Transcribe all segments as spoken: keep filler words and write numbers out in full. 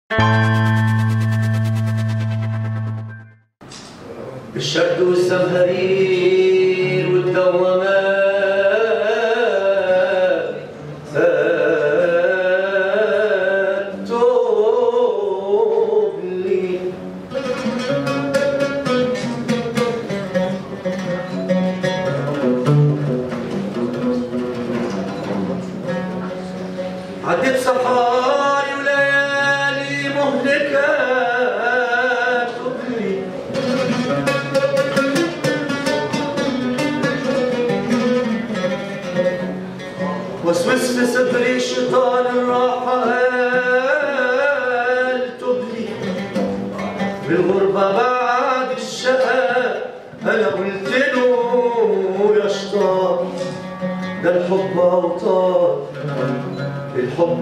بالشرد والزمهرير والدوامات فتوبني عدت صحاري وليالي مهلكات تبني وسوس في صدري شيطان الراحة قال تبلي بالغربة بعد الشقاء أنا قلت له يا شيطان ده الحب أوطان الحب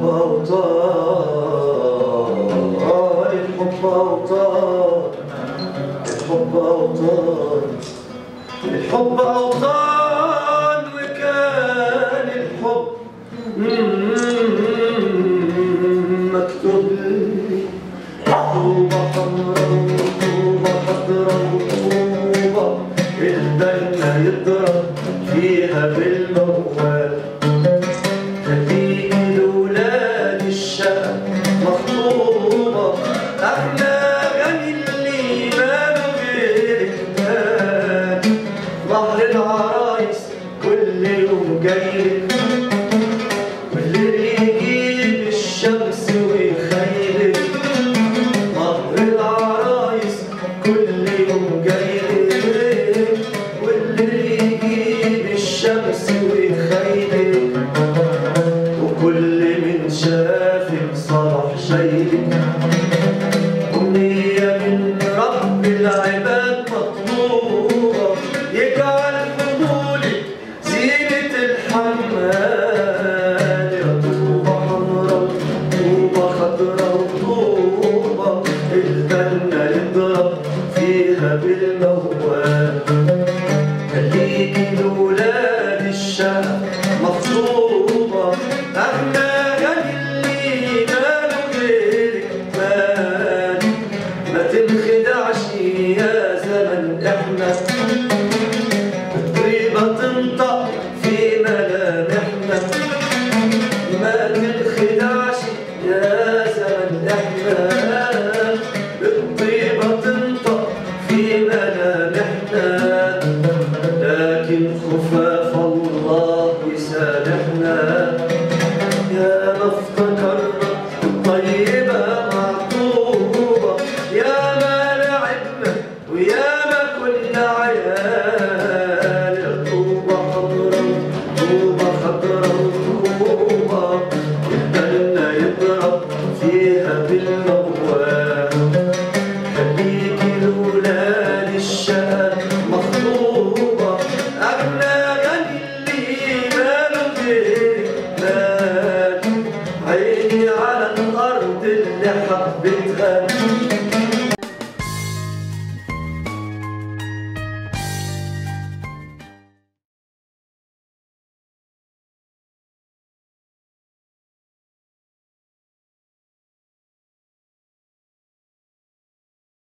أوطان الحب أوطان الحب أوطان الحب أوطان وكان الحب مكتوب لي طوبة حمرا وطوبة خضرا وطوبة الدنيا يضرب فيها بالموال هديك لولاد الشقا مخطوبة أحلى غني اللي ماله غيرك ظهر العرايس كل يوم جايلك واللي يجيب الشمس ويخيلك ظهر العرايس كل يوم جايلك واللي يجيب الشمس ويخيلك وكل من شافك صبح شايلك أمنية من رب العباد مطلوبة يجعل حمولك زينة الحمال يا طوبة حمرا وطوبة خضرا وطوبة الجنة يضرب فيها بالموال خليكي لولاد الشقا مخطوبة أحلى غني اللي ماله غيرك مال ما تنخدعش يا زمن احنا الطيبة تنطق في ملامحنا ما تنخدعش يا زمن احنا